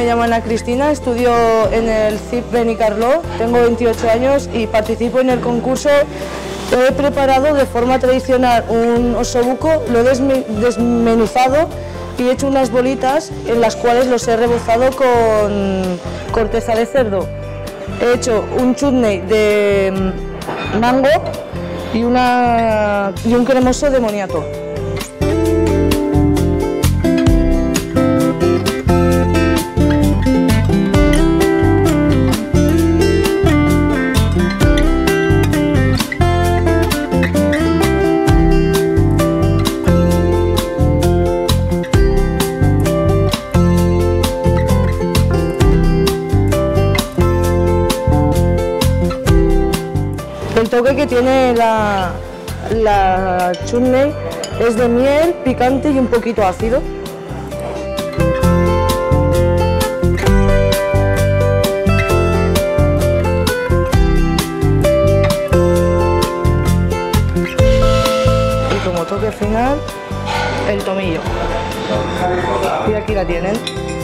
me llamo Ana Cristina, estudio en el CIP Benicarló, tengo 28 años y participo en el concurso. He preparado de forma tradicional un osobuco, lo he desmenuzado y he hecho unas bolitas en las cuales los he rebozado con corteza de cerdo. He hecho un chutney de mango y un cremoso de moniato. El toque que tiene la chutney es de miel, picante y un poquito ácido. Y como toque final, el tomillo. Y aquí la tienen.